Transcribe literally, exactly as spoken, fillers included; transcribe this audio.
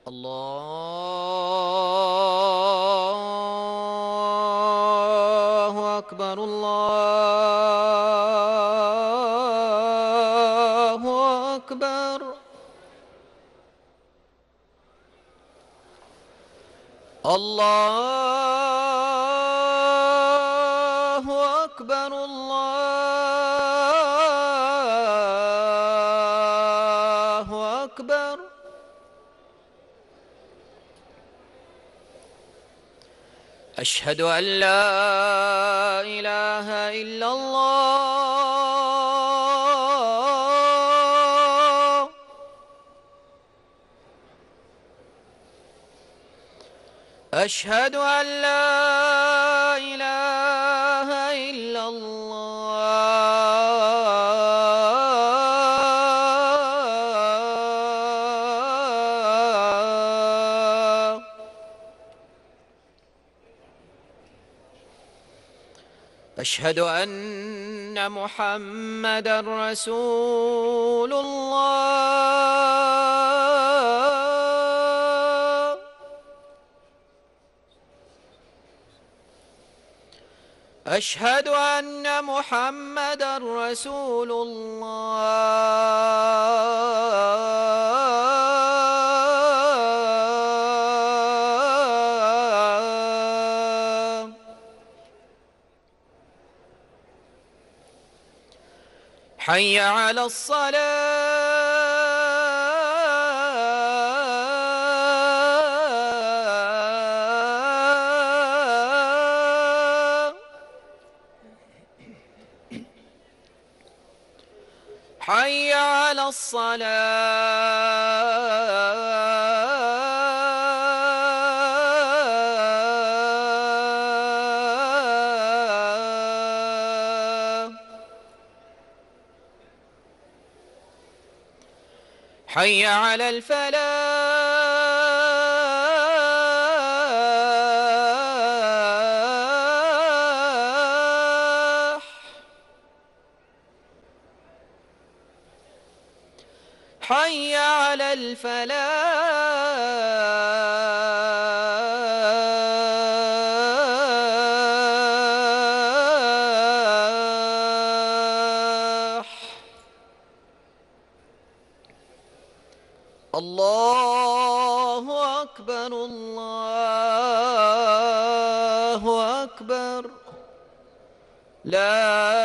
الله أكبر الله أكبر. الله أكبر الله أكبر. أشهد أن لا إله إلا الله. أشهد أن لا إله إلا الله. أشهد أن محمدًا رسول الله. أشهد أن محمدًا رسول الله. حي على الصلاة. حي على الصلاة. حي على الفلاح. حي على الفلاح. الله أكبر الله أكبر. لا